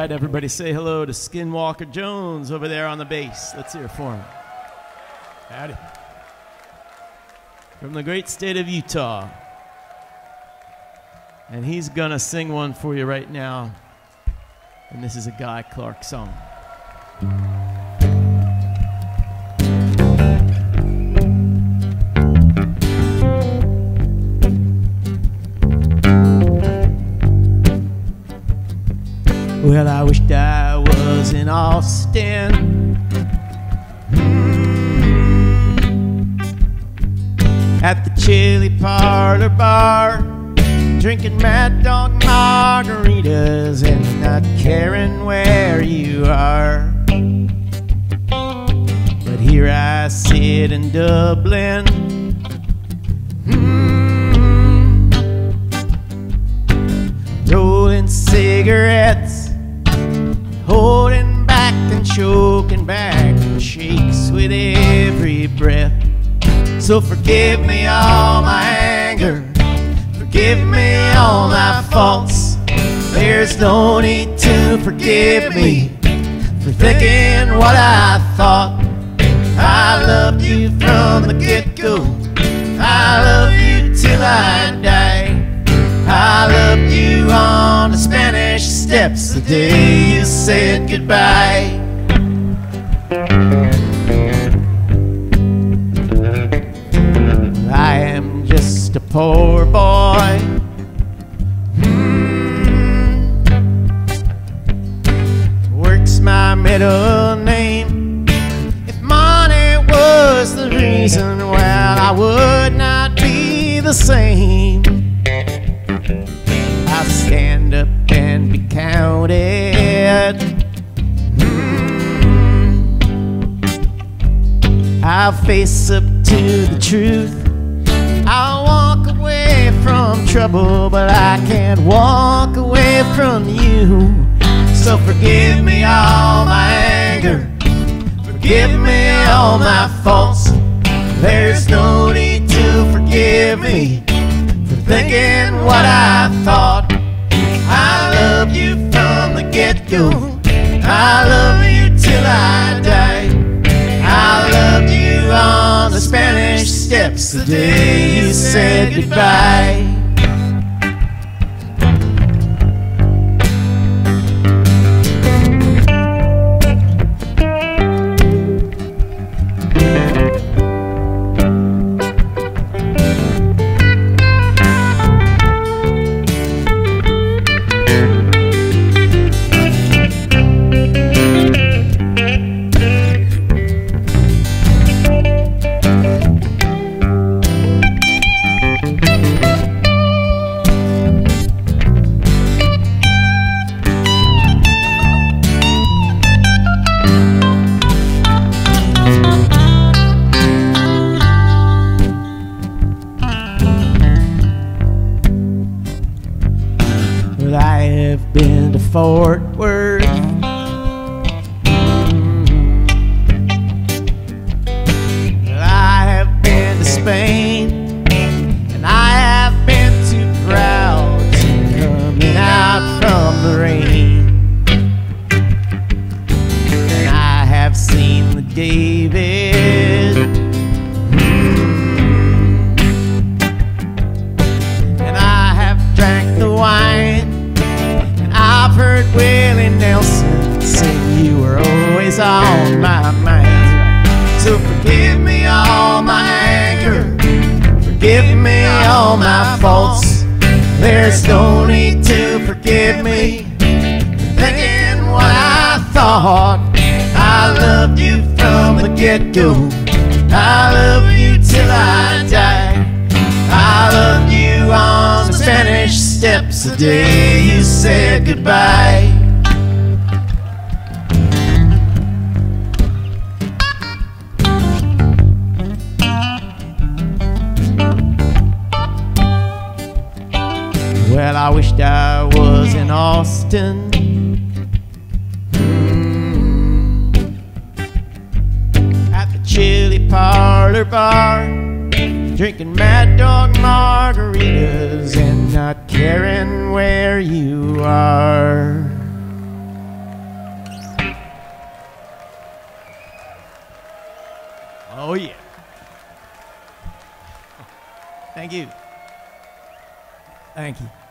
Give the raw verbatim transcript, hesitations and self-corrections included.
right, everybody say hello to Skinwalker Jones over there on the bass. Let's hear it for him. Howdy. From the great state of Utah. And he's gonna sing one for you right now. And this is a Guy Clark song. Well, I wished I was in Austin, mm-hmm. at the Chili Parlor Bar, drinking Mad Dog margaritas and not caring where you are. But here I sit in Dublin, mm-hmm. rolling cigarettes, holding back and choking back and shakes with every breath. So forgive me all my anger, forgive me all my faults. There's no need to forgive me for thinking what I thought. I loved you from the get-go, I love you till I die. I loved you on the Spanish Steps the day you said goodbye. I am just a poor boy, hmm. work's my middle name. If money was the reason, well, I would not be the same. I stand up and be counted, mm. I'll face up to the truth. I'll walk away from trouble, but I can't walk away from you. So forgive me all my anger, forgive me all my faults. There's no need to forgive me for thinking what I thought. I love you from the get-go, I love you till I die. I loved you on the Spanish Steps the day you said goodbye. Been to Fort Worth, mm-hmm. I have been to Spain, and I have been too proud to coming out from the rain. And I have seen the David, mm-hmm. and I have drank the wine. I've heard Willie Nelson sing you were always on my mind. So forgive me all my anger, forgive me all my faults. There's no need to forgive me for thinking what I thought. I loved you from the get-go, I love you till I die. I loved you on the Spanish Steps the day you said goodbye. Well, I wished I was in Austin, mm, at the Chili Parlor Bar, drinking Mad Dog margaritas and not caring where you are. Oh, yeah. Thank you. Thank you.